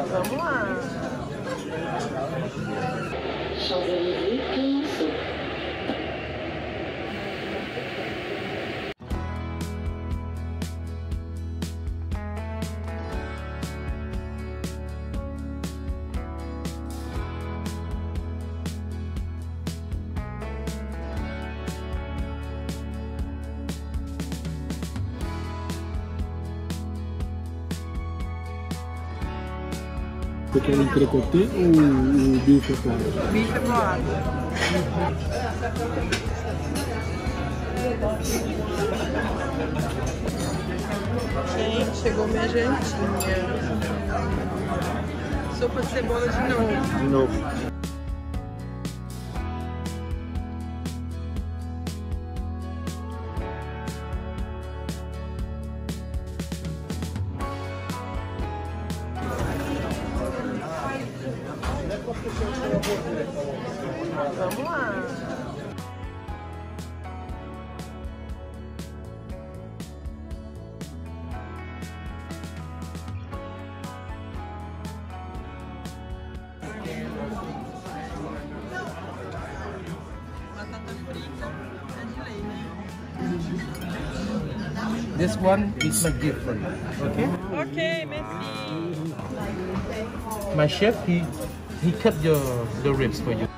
Vamos lá. Você quer o entrecotê ou o bife claro? Bife claro. Gente, chegou minha jantinha. Sopa de cebola de novo. De novo. Vamos lá. Batata frita é de lei, né? This one is my gift for you, okay? Ok, merci. My chef, he cut the ribs for you.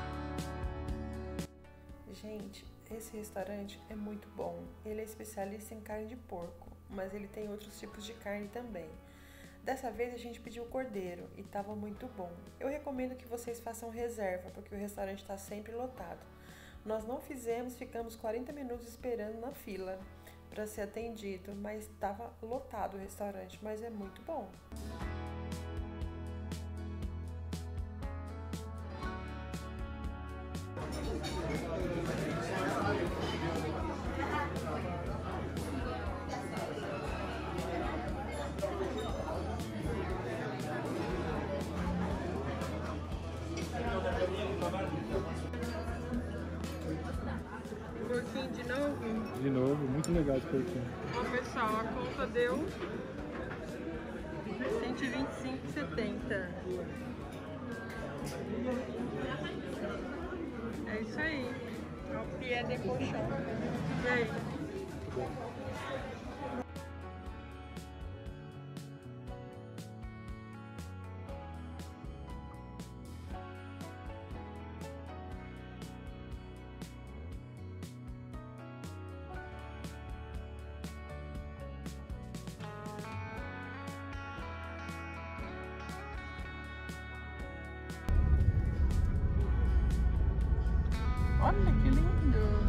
Gente, esse restaurante é muito bom. Ele é especialista em carne de porco, mas ele tem outros tipos de carne também. Dessa vez a gente pediu cordeiro e estava muito bom. Eu recomendo que vocês façam reserva, porque o restaurante está sempre lotado. Nós não fizemos, ficamos 40 minutos esperando na fila para ser atendido, mas estava lotado o restaurante, mas é muito bom. Porquinho de novo? De novo, muito legal esse porquinho. Ó, pessoal, a conta deu 125,70. É isso aí. É o pied de colchão. E aí? Olha que lindo!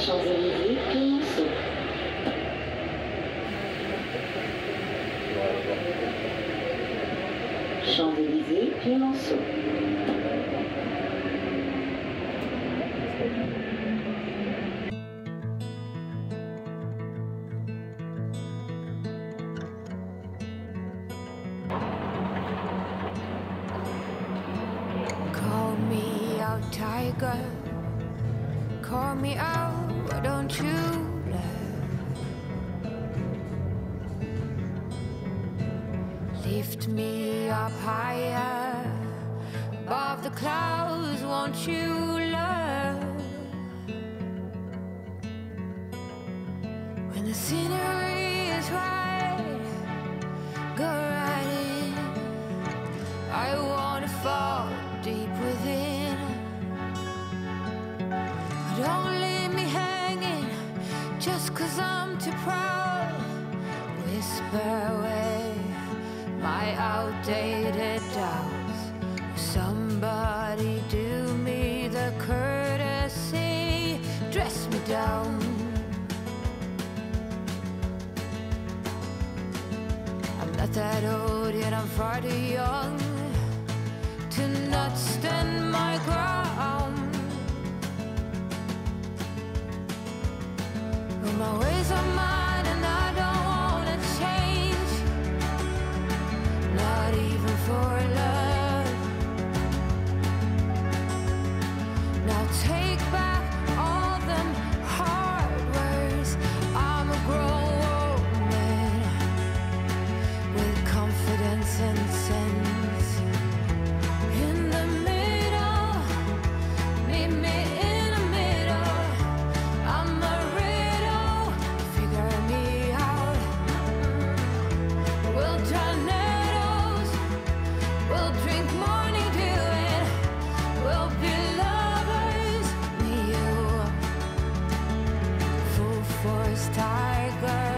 Champs-Élysées, Clémenceau. Champs-Élysées, Clémenceau. Call me out, tiger. Call me out, why don't you laugh? Lift me up higher above the clouds, won't you love? When the scenery is right, go right in. I wanna fall deep within. Don't leave me hanging just 'cause I'm too proud. Whisper away my outdated doubts. Somebody do me the courtesy, dress me down. I'm not that old yet, I'm far too young to not stand my ground. But my ways are mine and I don't wanna change, not even for love. Now take back all them hard words. I'm a grown woman with confidence and sense. In the middle, meet me in the middle. I'm a riddle, figure me out. We'll tornadoes, we'll drink morning dew, and we'll be lovers, me, you. Full force tiger.